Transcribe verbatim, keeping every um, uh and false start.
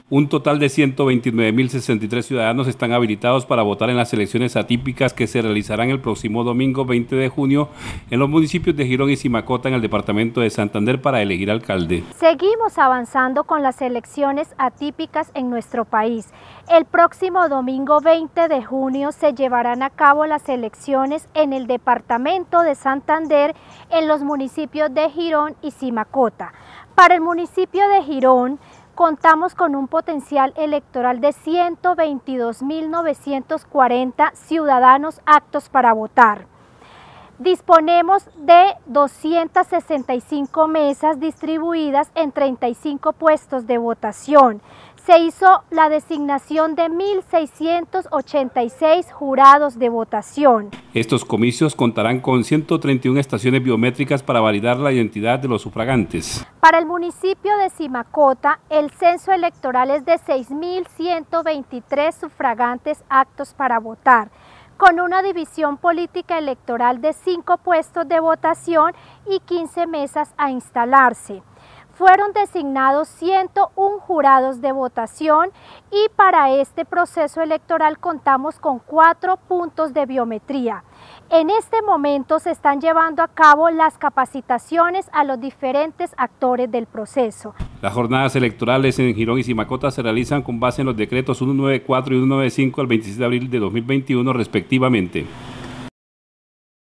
Un total de ciento veintinueve mil sesenta y tres ciudadanos están habilitados para votar en las elecciones atípicas que se realizarán el próximo domingo veinte de junio en los municipios de Girón y Simacota en el departamento de Santander para elegir alcalde. Seguimos avanzando con las elecciones atípicas en nuestro país. El próximo domingo veinte de junio se llevarán a cabo las elecciones en el departamento de Santander en los municipios de Girón y Simacota. Para el municipio de Girón, contamos con un potencial electoral de ciento veintidós mil novecientos cuarenta ciudadanos aptos para votar. Disponemos de doscientas sesenta y cinco mesas distribuidas en treinta y cinco puestos de votación. Se hizo la designación de mil seiscientos ochenta y seis jurados de votación. Estos comicios contarán con ciento treinta y una estaciones biométricas para validar la identidad de los sufragantes. Para el municipio de Simacota, el censo electoral es de seis mil ciento veintitrés sufragantes aptos para votar, con una división política electoral de cinco puestos de votación y quince mesas a instalarse. Fueron designados ciento uno jurados de votación y para este proceso electoral contamos con cuatro puntos de biometría. En este momento se están llevando a cabo las capacitaciones a los diferentes actores del proceso. Las jornadas electorales en Girón y Simacota se realizan con base en los decretos ciento noventa y cuatro y ciento noventa y cinco al veintiséis de abril de dos mil veintiuno respectivamente.